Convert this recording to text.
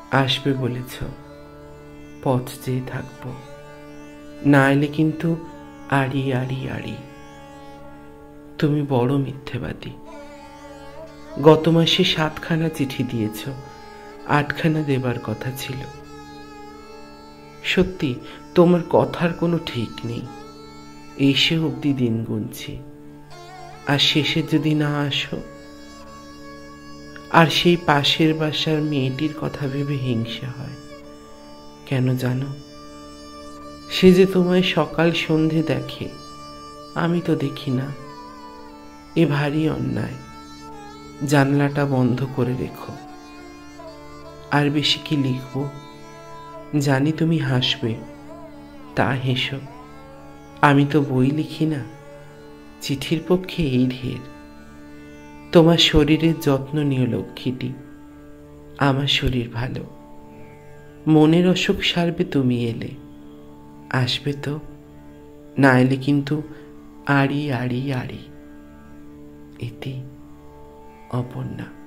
আসবে বলেছ, পথ চেয়ে থাকব, না এলে কিন্তু আড়ি আড়ি আড়ি। তুমি বড় মিথ্যেবাদী। গত মাসে 7খানা চিঠি দিয়েছ, 8খানা দেবার কথা ছিল। সত্যি তোমার কথার কোনো ঠিক নেই। এসে অবধি দিন গুনছি, আর শেষে যদি না আসো। আর সেই পাশের বাসার মেয়েটির কথা ভেবে হিংসা হয়। কেন জানো? সে যে তোমায় সকাল সন্ধে দেখে, আমি তো দেখি না। এ ভারী অন্যায়। জানলাটা বন্ধ করে রেখো। আর বেশি কি লিখব? জানি তুমি হাসবে, তা হেসো। আমি তো বই লিখি না, চিঠির পক্ষে এই ঢের। তোমার শরীরের যত্ন নিও লক্ষ্মীটি। আমার শরীর ভালো। মনের অসুখ সারবে তুমি এলে। আসবে তো, না এলে কিন্তু আড়ি আড়ি আড়ি। ইতি অপর্ণা।